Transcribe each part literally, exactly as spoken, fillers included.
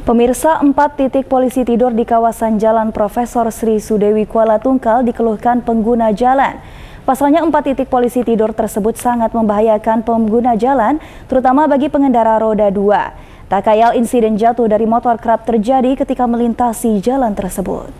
Pemirsa, empat titik polisi tidur di kawasan Jalan Profesor Sri Sudewi Kuala Tungkal dikeluhkan pengguna jalan. Pasalnya empat titik polisi tidur tersebut sangat membahayakan pengguna jalan, terutama bagi pengendara roda dua. Tak kayal insiden jatuh dari motor kerap terjadi ketika melintasi jalan tersebut.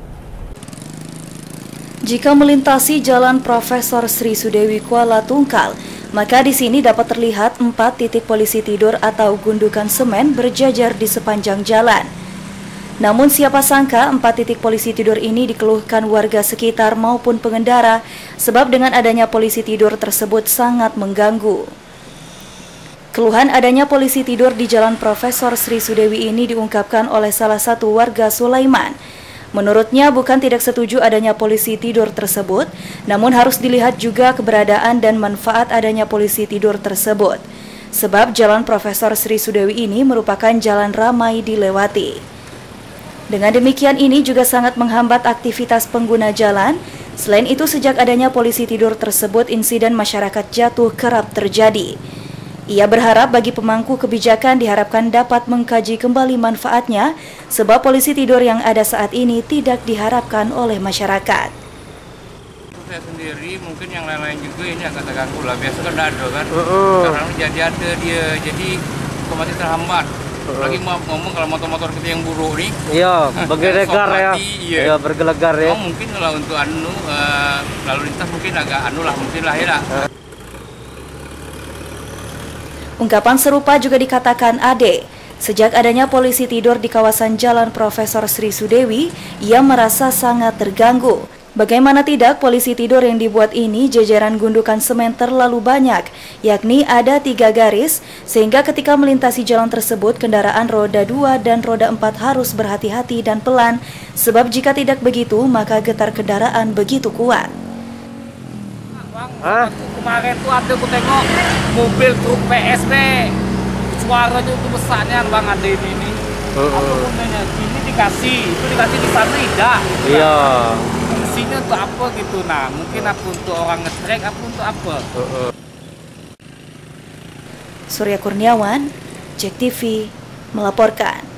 Jika melintasi Jalan Profesor Sri Sudewi Kuala Tungkal, maka di sini dapat terlihat empat titik polisi tidur atau gundukan semen berjajar di sepanjang jalan. Namun siapa sangka empat titik polisi tidur ini dikeluhkan warga sekitar maupun pengendara, sebab dengan adanya polisi tidur tersebut sangat mengganggu. Keluhan adanya polisi tidur di Jalan Profesor Sri Sudewi ini diungkapkan oleh salah satu warga Sulaiman. Menurutnya bukan tidak setuju adanya polisi tidur tersebut, namun harus dilihat juga keberadaan dan manfaat adanya polisi tidur tersebut. Sebab Jalan Profesor Sri Sudewi ini merupakan jalan ramai dilewati. Dengan demikian ini juga sangat menghambat aktivitas pengguna jalan. Selain itu sejak adanya polisi tidur tersebut, insiden masyarakat jatuh kerap terjadi. Ia berharap bagi pemangku kebijakan diharapkan dapat mengkaji kembali manfaatnya, sebab polisi tidur yang ada saat ini tidak diharapkan oleh masyarakat. Saya sendiri, mungkin yang lain-lain juga ini agak terganggu lah. Biasa kan ada kan, uh-uh. sekarang jadi ada dia, jadi otomatis terhambat. Uh-uh. Lagi mau ngomong kalau motor-motor kita yang buruk nih, iya, bergelegar ya, iya, ya, bergelegar ya. Oh, mungkin kalau untuk anu uh, lalu lintas mungkin agak anu lah, mungkin lah ya lah. Uh. Ungkapan serupa juga dikatakan Ade. Sejak adanya polisi tidur di kawasan Jalan Profesor Sri Sudewi, ia merasa sangat terganggu. Bagaimana tidak, polisi tidur yang dibuat ini jajaran gundukan semen terlalu banyak, yakni ada tiga garis, sehingga ketika melintasi jalan tersebut, kendaraan roda dua dan roda empat harus berhati-hati dan pelan, sebab jika tidak begitu, maka getar kendaraan begitu kuat. Hah? Kemarin tuh ada aku tengok mobil truk P S B, suaranya itu besarnya bang, ada ini nih. Uh, uh. Apa gunanya? Ini dikasih, itu dikasih di sana tidak. Iya. Fungsinya untuk apa gitu? Nah, mungkin apa untuk orang ngetrek, apa untuk apa? Uh, uh. Surya Kurniawan, Jack T V melaporkan.